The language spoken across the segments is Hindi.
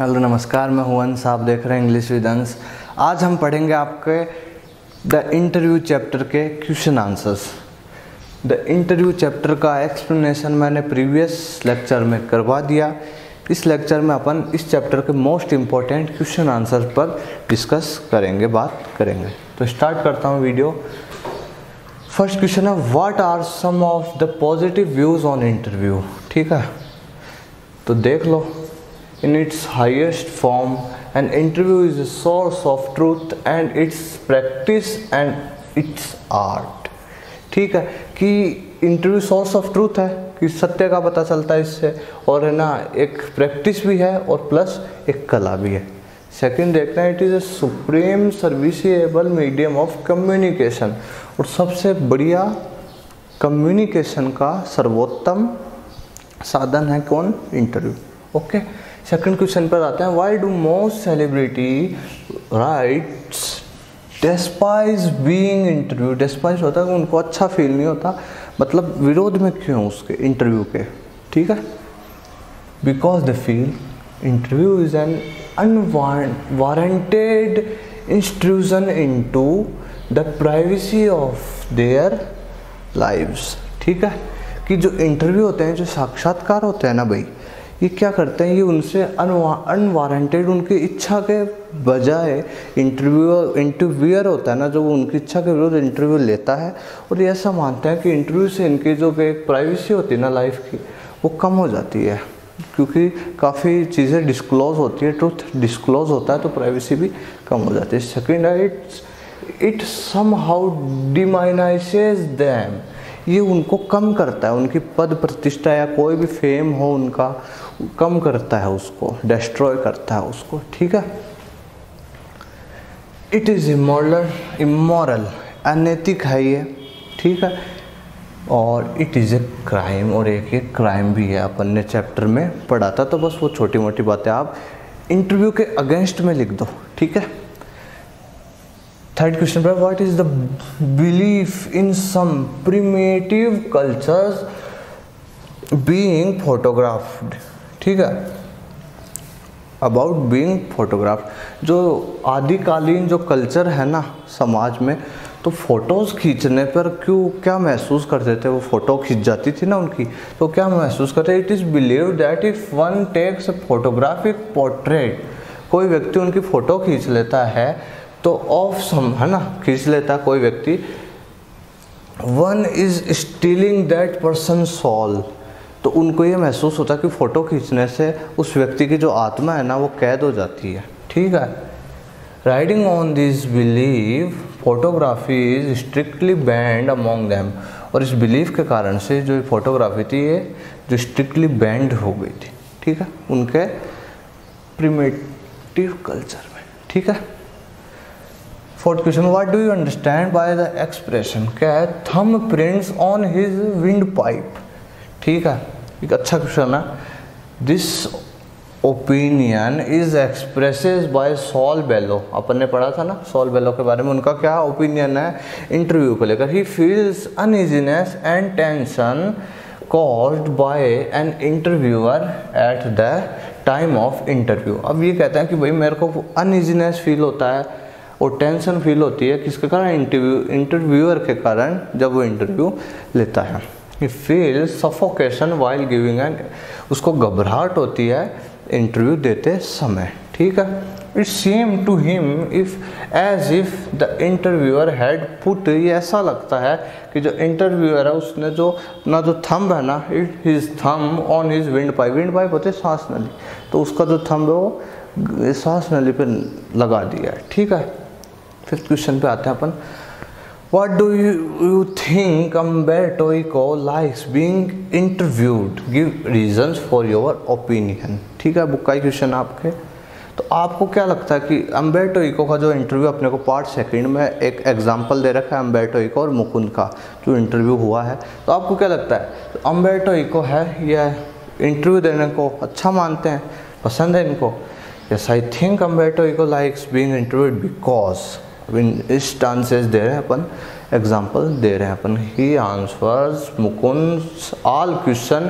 हेलो नमस्कार, मैं हूं अंश। आप देख रहे हैं इंग्लिश विद अंश। आज हम पढ़ेंगे आपके द इंटरव्यू चैप्टर के question answers. The interview chapter का एक्सप्लेनेशन मैंने प्रीवियस लेक्चर में करवा दिया। इस लेक्चर में अपन इस चैप्टर के मोस्ट इम्पॉर्टेंट क्वेश्चन आंसर पर डिस्कस करेंगे, बात करेंगे। तो स्टार्ट करता हूँ वीडियो। फर्स्ट क्वेश्चन है, what are some of the positive views on interview. ठीक है, तो देख लो। In its highest form, an interview is a source of truth and its practice and its art। ठीक है कि इंटरव्यू सोर्स ऑफ ट्रूथ है कि सत्य का पता चलता है इससे, और है ना एक प्रैक्टिस भी है और प्लस एक कला भी है। सेकंड देखते हैं, it is a supreme serviceable medium of communication, और सबसे बढ़िया कम्युनिकेशन का सर्वोत्तम साधन है कौन? इंटरव्यू। ओके, सेकंड क्वेश्चन पर आते हैं, why do most celebrity writers despise being interviewed. Despise होता है कि उनको अच्छा फील नहीं होता, मतलब विरोध में क्यों उसके इंटरव्यू के। ठीक है, because they feel interview is an unwarranted intrusion into the privacy of their lives. ठीक है कि जो इंटरव्यू होते हैं, जो साक्षात्कार होते हैं ना भाई, ये क्या करते हैं, ये उनसे अनवारंटेड उनकी इच्छा के बजाय इंटरव्यूअर होता है ना, जो उनकी इच्छा के विरुद्ध इंटरव्यू लेता है, और ये ऐसा मानते हैं कि इंटरव्यू से इनकी जो एक प्राइवेसी होती है ना लाइफ की, वो कम हो जाती है, क्योंकि काफ़ी चीज़ें डिस्क्लोज होती है, ट्रूथ डिस्क्लोज होता है, तो प्राइवेसी भी कम हो जाती है। सेकेंड है, इट समहाउ डिमाइनाइजेस देम। ये उनको कम करता है, उनकी पद प्रतिष्ठा या कोई भी फेम हो उनका, कम करता है उसको, डिस्ट्रॉय करता है उसको। ठीक है, इट इज़ इमोरल, अनैतिक है ये। ठीक है, और इट इज़ ए क्राइम, और एक क्राइम भी है, अपन ने चैप्टर में पढ़ा था। तो बस वो छोटी मोटी बातें आप इंटरव्यू के अगेंस्ट में लिख दो। ठीक है, थर्ड क्वेश्चन पर, what is the belief in some primitive cultures being photographed. ठीक है, अबाउट बीइंग फोटोग्राफ्ड, जो आदिकालीन जो कल्चर है ना समाज में, तो फोटोज़ खींचने पर क्या महसूस करते थे, वो फ़ोटो खींच जाती थी ना उनकी, तो क्या महसूस करते? It is believe that if one takes a photographic portrait, कोई व्यक्ति उनकी फ़ोटो खींच लेता है, तो ऑफ सम है ना, खींच लेता कोई व्यक्ति, one is stealing that person soul, तो उनको ये महसूस होता है कि फ़ोटो खींचने से उस व्यक्ति की जो आत्मा है ना, वो कैद हो जाती है। ठीक है, riding on this believe photography is strictly banned among them, और इस बिलीफ के कारण से जो फोटोग्राफी थी ये जो स्ट्रिक्टली बैंड हो गई थी। ठीक है, उनके प्रिमेटिव कल्चर में। ठीक है, fourth question, what do you understand by the expression. क्या है? Thumb prints on his windpipe. ठीक है, एक अच्छा क्वेश्चन है। This opinion is expresses by Saul Bellow. अपन ने पढ़ा था ना सॉल बेलो के बारे में, उनका क्या ओपिनियन है इंटरव्यू को लेकर। He feels uneasiness and tension caused by an interviewer at the time of interview. अब ये कहते हैं कि भाई मेरे को अनइजीनेस फील होता है और टेंशन फील होती है, किसके कारण? इंटरव्यूअर के कारण, जब वो इंटरव्यू लेता है। He feel suffocation while giving an, उसको घबराहट होती है इंटरव्यू देते समय। ठीक है, it seem to him if as if the interviewer had put, ये ऐसा लगता है कि जो इंटरव्यूअर है उसने जो थंब है ना, his thumb on his windpipe होते सांस नली, तो उसका जो थंब है वो सांस नली पे लगा दिया है। ठीक है, फिफ्थ क्वेश्चन पे आते हैं अपन, what do you think Umberto Eco likes being interviewed, give reasons for your opinion. ठीक है, बुक का ही क्वेश्चन आपके। तो आपको क्या लगता है कि अम्बर्टो इको का जो इंटरव्यू अपने को पार्ट सेकंड में एक एग्जांपल दे रखा है, अम्बर्टो इको और मुकुंद का जो इंटरव्यू हुआ है, तो आपको क्या लगता है? तो अम्बर्टो इको है, यह इंटरव्यू देने को अच्छा मानते हैं, पसंद है इनको। Yes, I think Umberto Eco likes being interviewed because, इस चांसेस दे रहे हैं अपन, एग्जाम्पल दे रहे हैं अपन। ही आंसर्स मुकुंद all question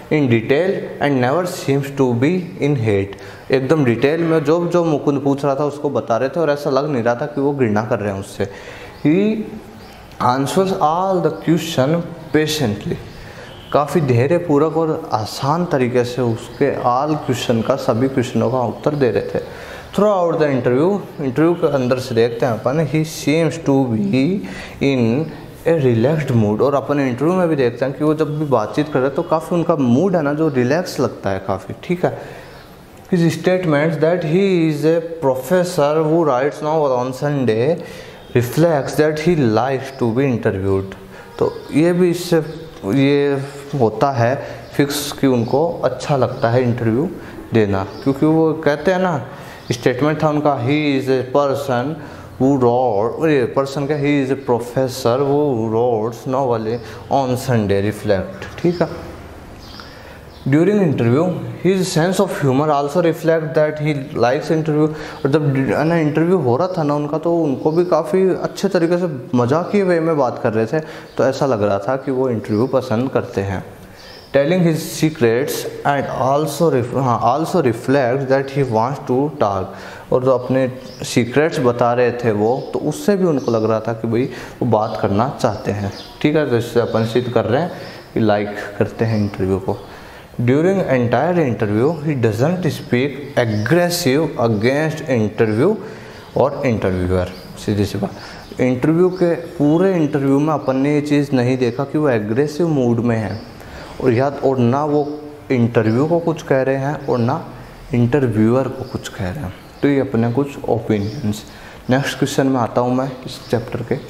in detail and never seems to be in hate. एकदम डिटेल में जो जो मुकुंद पूछ रहा था उसको बता रहे थे और ऐसा लग नहीं रहा था कि वो घृणा कर रहे हैं उससे। He answers all the questions patiently, काफ़ी धैर्यपूर्वक और आसान तरीके से उसके ऑल क्वेश्चन का, सभी क्वेश्चनों का उत्तर दे रहे थे। थ्रू आउट द इंटरव्यू के अंदर से देखते हैं अपन, he seems to be in a relaxed mood. और अपन इंटरव्यू में भी देखते हैं कि वो जब भी बातचीत कर रहे हैं तो काफ़ी उनका मूड है ना जो रिलैक्स लगता है काफ़ी, ठीक है। His statements that he is a professor who writes novel on Sunday reflects that he likes to be interviewed. तो ये भी इससे ये होता है फिक्स कि उनको अच्छा लगता है इंटरव्यू देना, क्योंकि वो कहते हैं ना, स्टेटमेंट था उनका, he is a person who wrote, ये पर्सन का, he is a professor who wrote novel on Sunday reflect, ठीक है। During interview his sense of humour also reflect that he likes interview. और जब ना इंटरव्यू हो रहा था ना उनका, तो उनको भी काफ़ी अच्छे तरीके से मजाकिया वे में बात कर रहे थे, तो ऐसा लग रहा था कि वो इंटरव्यू पसंद करते हैं। Telling his secrets and also reflect that he wants to talk. और जो अपने सीक्रेट्स बता रहे थे वो, तो उससे भी उनको लग रहा था कि भाई वो बात करना चाहते हैं, ठीक है। तो इससे अपन सिद्ध कर रहे हैं कि लाइक करते हैं इंटरव्यू को। During entire interview he doesn't speak aggressive against interview और इंटरव्यूअर। सीधी सी बात, इंटरव्यू के पूरे इंटरव्यू में अपन ने ये चीज़ नहीं देखा कि वो एग्रेसिव मूड में है, और ना वो इंटरव्यू को कुछ कह रहे हैं और ना इंटरव्यूअर को कुछ कह रहे हैं। तो ये अपने कुछ ओपिनियंस। नेक्स्ट क्वेश्चन में आता हूँ मैं इस चैप्टर के।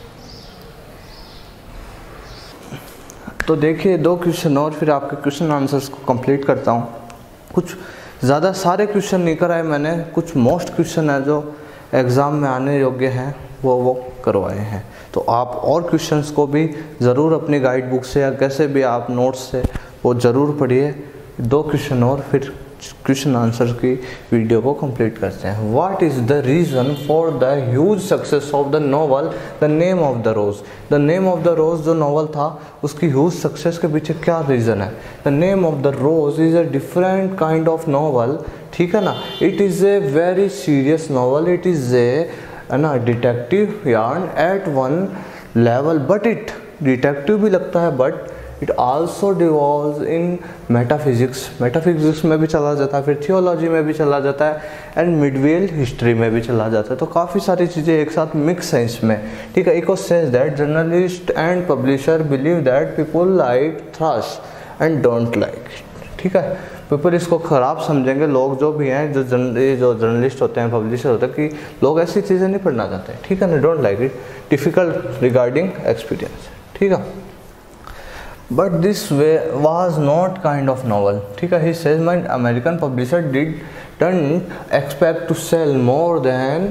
तो देखिए 2 क्वेश्चन और फिर आपके क्वेश्चन आंसर्स को कंप्लीट करता हूँ। कुछ ज़्यादा सारे क्वेश्चन नहीं कराए मैंने, कुछ मोस्ट क्वेश्चन है जो एग्ज़ाम में आने योग्य हैं वो करवाए हैं। तो आप और क्वेश्चंस को भी ज़रूर अपनी गाइड बुक से या कैसे भी आप नोट्स से वो ज़रूर पढ़िए। 2 क्वेश्चन और फिर क्वेश्चन आंसर की वीडियो को कंप्लीट करते हैं। What is the reason for the huge success of the novel the name of the rose. The name of the rose जो नॉवल था उसकी ह्यूज सक्सेस के पीछे क्या रीज़न है। The name of the rose is a different kind of novel, ठीक है ना। It is a very serious novel, it is a ना detective yarn at one level, but it detective भी लगता है, but it also devolves in metaphysics में भी चला जाता है, फिर थियोलॉजी में भी चला जाता है, एंड मिडवेल हिस्ट्री में भी चला जाता है। तो काफ़ी सारी चीज़ें एक साथ मिक्स हैं इसमें, ठीक है। Eco says that journalist and publisher believe that people like trash and don't like, ठीक है। पीपल इसको ख़राब समझेंगे, लोग जो भी हैं, जो जर्नलिस्ट होते हैं, पब्लिशर होते हैं, कि लोग ऐसी चीज़ें नहीं पढ़ना चाहते, ठीक है ना। Don't like it, difficult regarding experience, ठीक है। But this way was not kind of novel, ठीक है। He says my American publisher didn't expect to sell more than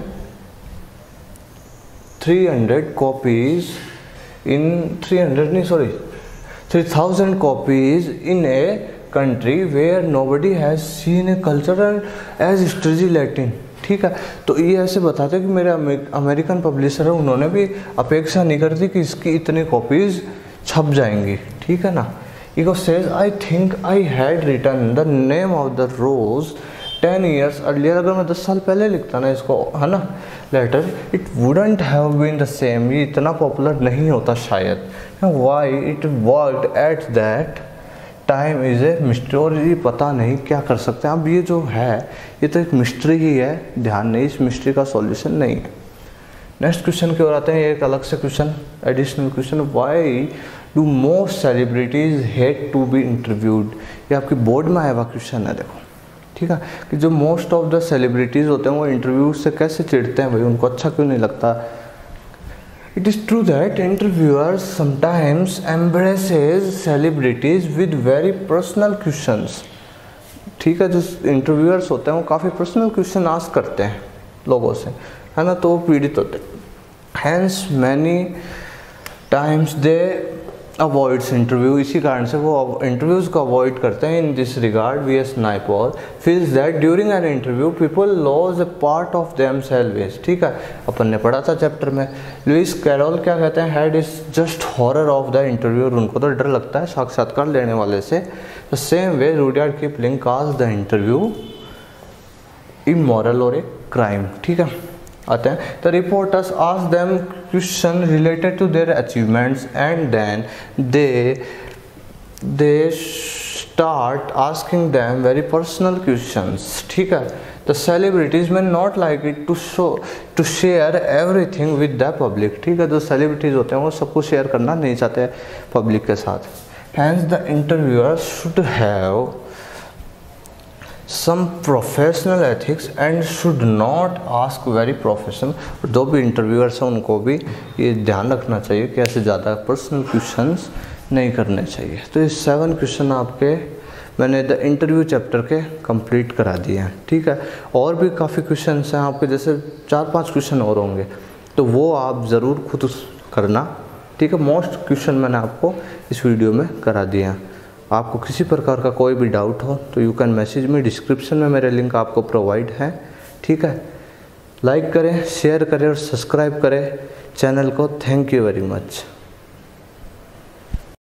300 copies in 3000 copies in a country where nobody has seen a culture as history Latin, ठीक है। तो ये ऐसे बताते हैं कि मेरे अमेरिकन पब्लिशर है, उन्होंने भी अपेक्षा नहीं करी थी कि इसकी इतनी कॉपीज़ छप जाएंगी, ठीक है ना। Eco says I think I had written the name of the rose 10 years earlier. अगर मैं 10 साल पहले लिखता ना इसको, है ना, later, it wouldn't have been the same, ये इतना पॉपुलर नहीं होता शायद। Why it worked at that time is a mystery. और ये पता नहीं क्या कर सकते हैं अब, ये जो है ये तो एक मिस्ट्री ही है, ध्यान नहीं, इस मिस्ट्री का सॉल्यूशन नहीं है। नेक्स्ट क्वेश्चन की ओर आते हैं, एक अलग से question, additional question. Why do most celebrities hate to be interviewed. ये आपकी बोर्ड में आया हुआ क्वेश्चन है, देखो, ठीक है, कि जो मोस्ट ऑफ द सेलिब्रिटीज़ होते हैं वो इंटरव्यू से कैसे चिढ़ते हैं भाई, उनको अच्छा क्यों नहीं लगता। It is true that interviewers sometimes embraces celebrities with very personal questions, ठीक है। जो इंटरव्यूअर्स होते हैं वो काफ़ी पर्सनल क्वेश्चन आस्क करते हैं लोगों से, है ना, तो वो पीड़ित होते हैं। Hence many times they avoids interview, इसी कारण से वो इंटरव्यूज़ को अवॉइड करते हैं। In this regard V.S. Naipaul feels that during an interview people lose a part of themselves, ठीक है, अपन ने पढ़ा था चैप्टर में। लुइस कैरोल क्या कहते हैं, had is just horror of the interview, उनको तो डर लगता है साक्षात्कार लेने वाले से। The same way Rudyard Kipling calls the interview immoral और ए क्राइम। ठीक है, आते हैं the reporters ask them question related to their achievements and then they start asking them very personal questions. ठीक है, द सेलिब्रिटीज में not like it to share everything with the public. ठीक है, जो सेलिब्रिटीज होते हैं वो सब कुछ शेयर करना नहीं चाहते पब्लिक के साथ। Hence the interviewer should have some professional ethics and should not ask very professional. जो भी इंटरव्यूअर्स हैं उनको भी ये ध्यान रखना चाहिए कि ऐसे ज़्यादा पर्सनल क्वेश्चंस नहीं करने चाहिए। तो ये 7 क्वेश्चन आपके मैंने द इंटरव्यू चैप्टर के कंप्लीट करा दिए हैं। ठीक है, और भी काफ़ी क्वेश्चन हैं आपके, जैसे 4-5 क्वेश्चन और होंगे, तो वो आप ज़रूर खुद करना। ठीक है, मोस्ट क्वेश्चन मैंने आपको इस वीडियो में करा दिए हैं। आपको किसी प्रकार का कोई भी डाउट हो तो you can message me, description में मेरे लिंक आपको प्रोवाइड है। ठीक है, लाइक करें, शेयर करें और सब्सक्राइब करें चैनल को। Thank you very much.